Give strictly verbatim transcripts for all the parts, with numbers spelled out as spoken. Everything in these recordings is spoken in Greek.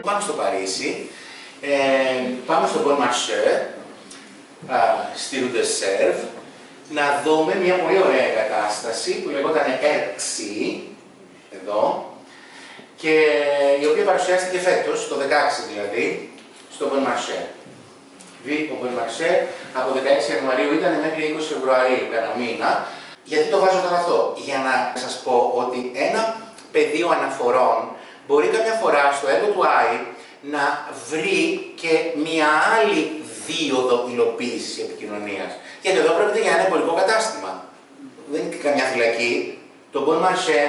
πάμε στο Παρίσι, ε, πάμε στο Bon Marché, στη Rue de Sèvres, να δούμε μια πολύ ωραία εγκατάσταση που λεγόταν Erxi, εδώ, και η οποία παρουσιάστηκε φέτος, το δεκαέξι δηλαδή, στο Bon Marché. Ο Bon Marché από δεκαέξι Ιανουαρίου ήταν μέχρι είκοσι Φεβρουαρίου, κανένα μήνα. Γιατί το βάζω τώρα αυτό? Για να σας πω ότι ένα πεδίο αναφορών μπορεί κάποια φορά στο έργο του Άι να βρει και μια άλλη δίωδο υλοποίησης επικοινωνίας. Γιατί εδώ πρόκειται για ένα εμπορικό κατάστημα. Δεν είναι καμιά φυλακή. Το Bon Marché,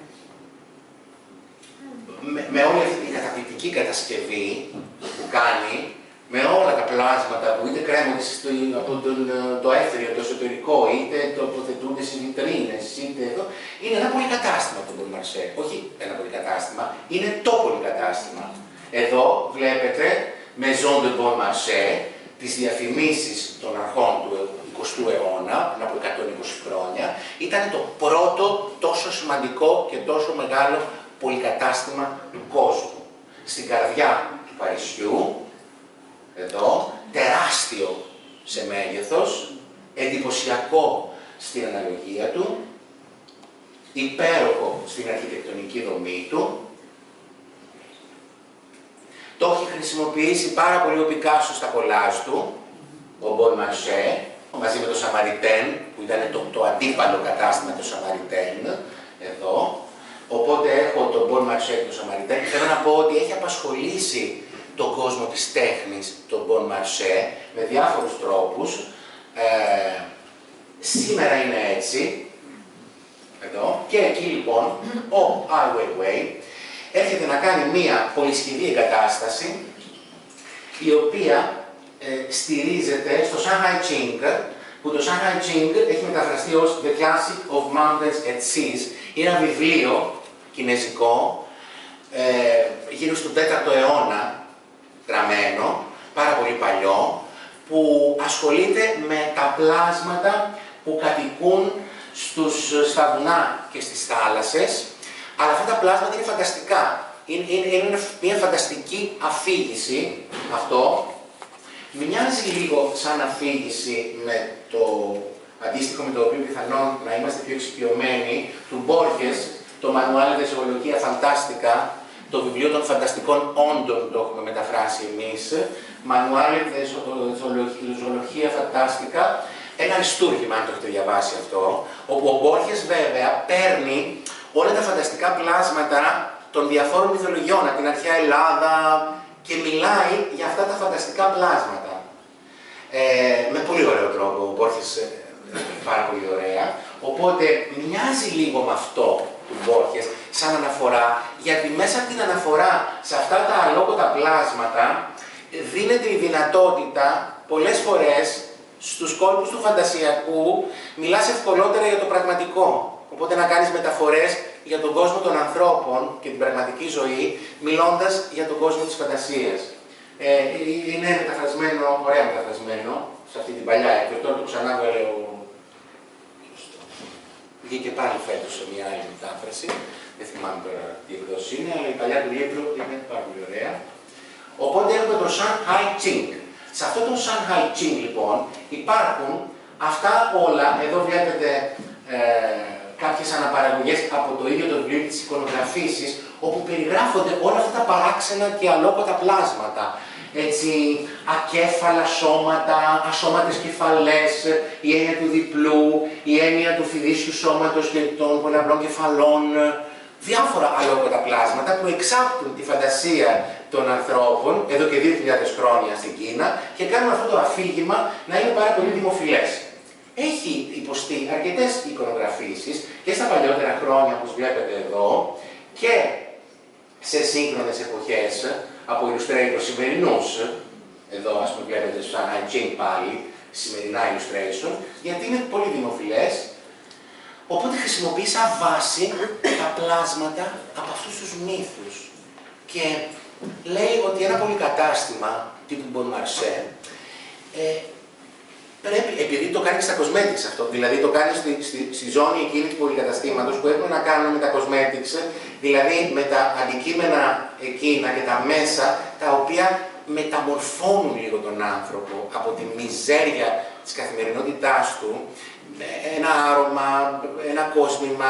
με, με όλη αυτή την καταπληκτική κατασκευή που κάνει, με όλα τα πλάσματα που είτε κρέμονται από τον, το έθριο, το εσωτερικό, είτε τοποθετούνται στις βιτρίνες, είτε εδώ, είναι ένα πολυκατάστημα το Bon Marché. Όχι ένα πολυκατάστημα, είναι το πολυκατάστημα. Εδώ βλέπετε Maison de Bon Marché, τις διαφημίσεις των αρχών του εικοστού αιώνα, πριν από εκατόν είκοσι χρόνια. Ήταν το πρώτο τόσο σημαντικό και τόσο μεγάλο πολυκατάστημα του κόσμου. Στην καρδιά του Παρισιού, εδώ, τεράστιο σε μέγεθος, εντυπωσιακό στην αναλογία του, υπέροχο στην αρχιτεκτονική δομή του. Το έχει χρησιμοποιήσει πάρα πολύ ο Πικάσο στα κολάζ του, ο Bon Marché, μαζί με το Σαμαριτέν, που ήταν το, το αντίπαλο κατάστημα του Σαμαριτέν, εδώ. Οπότε έχω το Bon Marché και το Σαμαριτέν. Θέλω να πω ότι έχει απασχολήσει τον κόσμο της τέχνης, τον Bon Marché, με διάφορους τρόπους. Ε, σήμερα είναι έτσι, εδώ, και εκεί λοιπόν ο Ai Weiwei έρχεται να κάνει μία πολυσχηδή εγκατάσταση, η οποία ε, στηρίζεται στο Shanghai Ching, που το Shanghai Ching έχει μεταφραστεί ως The Classic of Mountains and Seas. Είναι ένα βιβλίο κινέζικο, ε, γύρω στον τέταρτο αιώνα, γραμμένο, πάρα πολύ παλιό, που ασχολείται με τα πλάσματα που κατοικούν στους, στα βουνά και στις θάλασσες, αλλά αυτά τα πλάσματα είναι φανταστικά. Είναι, είναι, είναι μια φανταστική αφήγηση αυτό. Μοιάζει λίγο σαν αφήγηση με το αντίστοιχο με το οποίο πιθανόν να είμαστε πιο εξοικειωμένοι, του Μπόρχες, το Manuale de Zoologia Fantastica, το βιβλίο των φανταστικών όντων, το έχουμε μεταφράσει εμείς, Manuale de Zoologia Fantastica, ένα αριστούργημα, αν το έχετε διαβάσει αυτό, όπου ο Μπόρχες βέβαια παίρνει όλα τα φανταστικά πλάσματα των διαφόρων μυθολογιών, από την αρχαία Ελλάδα, και μιλάει για αυτά τα φανταστικά πλάσματα. Ε, με πολύ ωραίο τρόπο, ο Μπόρχες ε, πάρα πολύ ωραία. Οπότε μοιάζει λίγο με αυτό του Μπόρχες, σαν αναφορά, γιατί μέσα από την αναφορά σε αυτά τα αλόκοτα πλάσματα δίνεται η δυνατότητα πολλές φορές στους κόλπους του φαντασιακού μιλάς ευκολότερα για το πραγματικό. Οπότε να κάνεις μεταφορές για τον κόσμο των ανθρώπων και την πραγματική ζωή, μιλώντας για τον κόσμο της φαντασίας. Ε, είναι μεταφρασμένο, ωραία μεταφρασμένο, σε αυτή την παλιά έκδοση. Τώρα το ξανά βγάλε ο... Βγήκε πάλι φέτος σε μια άλλη μετάφραση. Δεν θυμάμαι τώρα τι εκδόση είναι, αλλά η παλιά του λίμπρου είναι πάρα πολύ ωραία. Οπότε έχουμε το Shanghai Ching. Σε αυτό το Shanghai Ching λοιπόν υπάρχουν αυτά όλα. Εδώ βλέπετε ε, κάποιες αναπαραγωγές από το ίδιο το βιβλίο της εικονογραφήσης, όπου περιγράφονται όλα αυτά τα παράξενα και αλόκοτα πλάσματα. Έτσι, ακέφαλα σώματα, ασώματες κεφαλές, η έννοια του διπλού, η έννοια του φιδίσιου σώματος και των πολλαπλών κεφαλών, διάφορα αλόκοτα πλάσματα που εξάπτουν τη φαντασία των ανθρώπων, εδώ και δύο χιλιάδες χρόνια στην Κίνα, και κάνουν αυτό το αφήγημα να είναι πάρα πολύ δημοφιλές. Έχει υποστεί αρκετές εικονογραφήσεις και στα παλιότερα χρόνια, όπως βλέπετε εδώ, και σε σύγχρονες εποχές, από illustrators σημερινούς, εδώ ας πούμε βλέπετε στο Shanghai Ching πάλι, σημερινά illustration, γιατί είναι πολύ δημοφιλές. Οπότε χρησιμοποιεί σαν βάση τα πλάσματα από αυτούς τους μύθους. Και λέει ότι ένα πολυκατάστημα τύπου Bon Marché ε, Πρέπει, επειδή το κάνει στα cosmetics αυτό, δηλαδή το κάνει στη, στη, στη ζώνη εκείνη του πολυκαταστήματος που έχουν να κάνουν με τα cosmetics, δηλαδή με τα αντικείμενα εκείνα και τα μέσα τα οποία μεταμορφώνουν λίγο τον άνθρωπο από τη μιζέρια της καθημερινότητάς του, ένα άρωμα, ένα κόσμημα,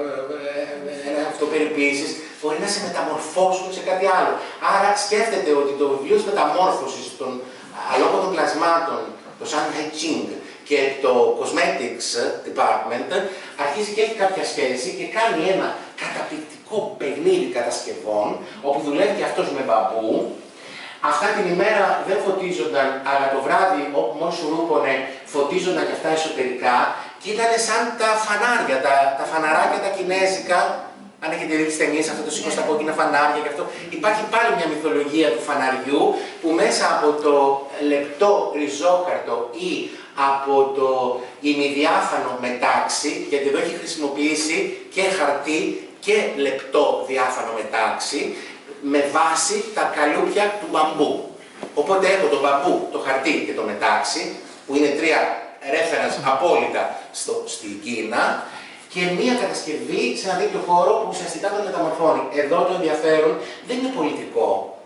ένα αυτοπεριποίησης, μπορεί να σε μεταμορφώσουν σε κάτι άλλο. Άρα σκέφτεται ότι το βιβλίο της μεταμόρφωσης των αλόγων πλασμάτων, το Shanghai Ching και το Cosmetics Department αρχίζει και έχει κάποια σχέση και κάνει ένα καταπληκτικό παιχνίδι κατασκευών, όπου δουλεύει και αυτός με μπαμπού. Αυτά την ημέρα δεν φωτίζονταν, αλλά το βράδυ, όπου μόλις σου ρούπωνε, φωτίζονταν και αυτά εσωτερικά και ήταν σαν τα φανάρια, τα, τα φαναράκια τα κινέζικα. Αν έχετε δει τις ταινίες, αυτό το σήκω στα κόκκινα φανάρια και αυτό. Υπάρχει πάλι μια μυθολογία του φαναριού που μέσα από το λεπτό ριζόκαρτο ή από το ημιδιάφανο μετάξι, γιατί εδώ έχει χρησιμοποιήσει και χαρτί και λεπτό διάφανο μετάξι, με βάση τα καλούπια του μπαμπού. Οπότε έχω το μπαμπού, το χαρτί και το μετάξι, που είναι τρία reference απόλυτα στο, στην Κίνα, και μία κατασκευή σε ένα τέτοιο χώρο που ουσιαστικά τον μεταμορφώνει. Εδώ το ενδιαφέρον δεν είναι πολιτικό,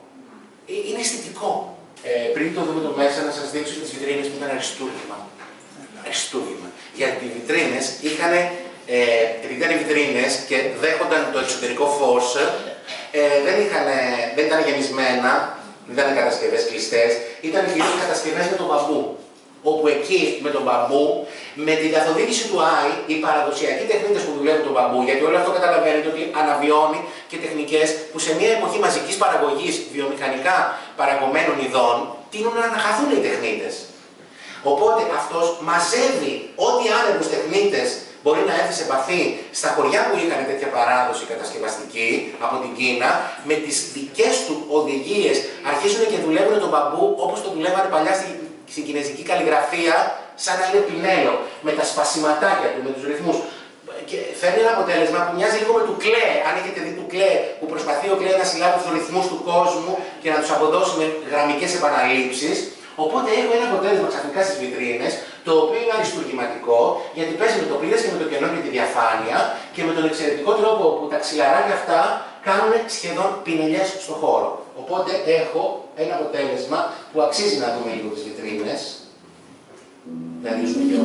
είναι αισθητικό. Ε, πριν το δούμε το μέσα, να σας δείξω τις βιτρίνες που ήταν αριστούργημα. Αριστούργημα. Γιατί οι βιτρίνες είχαν, ε, επειδή ήταν οι βιτρίνες και δέχονταν το εξωτερικό φως, ε, δεν, είχαν, δεν ήταν γεμισμένα, δεν ήταν κατασκευές κλειστές, ήταν κυρίως κατασκευές με τον μπαμπού. Όπου εκεί με τον μπαμπού, με τη καθοδήγηση του Άι, οι παραδοσιακοί τεχνίτες που δουλεύουν τον μπαμπού, γιατί όλο αυτό καταλαβαίνετε ότι αναβιώνει και τεχνικές που σε μια εποχή μαζικής παραγωγής βιομηχανικά παραγωμένων ειδών, τείνουν να αναχαθούν οι τεχνίτες. Οπότε αυτός μαζεύει ό,τι άνεργους τεχνίτες μπορεί να έρθει σε επαφή στα χωριά που είχαν τέτοια παράδοση κατασκευαστική από την Κίνα, με τις δικές του οδηγίες αρχίζουν και δουλεύουν τον μπαμπού όπως το δουλεύανε παλιά στην στην κινέζικη καλλιγραφία, σαν να είναι πινέλο, με τα σπασιματάκια του, με τους ρυθμούς. Και φέρνει ένα αποτέλεσμα που μοιάζει λίγο με του Κλέ. Αν έχετε δει του Κλέ, που προσπαθεί ο Κλέ να συλλάβει τους ρυθμούς του κόσμου και να τους αποδώσει με γραμμικές επαναλήψεις. Οπότε έχω ένα αποτέλεσμα ξαφνικά στις βιτρίνες, το οποίο είναι αριστουργηματικό, γιατί παίζει με το πλήρες και με το κενό και τη διαφάνεια και με τον εξαιρετικό τρόπο που τα ξυλαράκια αυτά κάνουν σχεδόν πινελιές στο χώρο. Οπότε έχω ένα αποτέλεσμα που αξίζει να δούμε λίγο τις βιτρίνες. Δηλαδή στο γιο.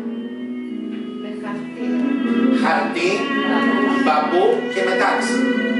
Χαρτί, μπαμπού και μετάξι.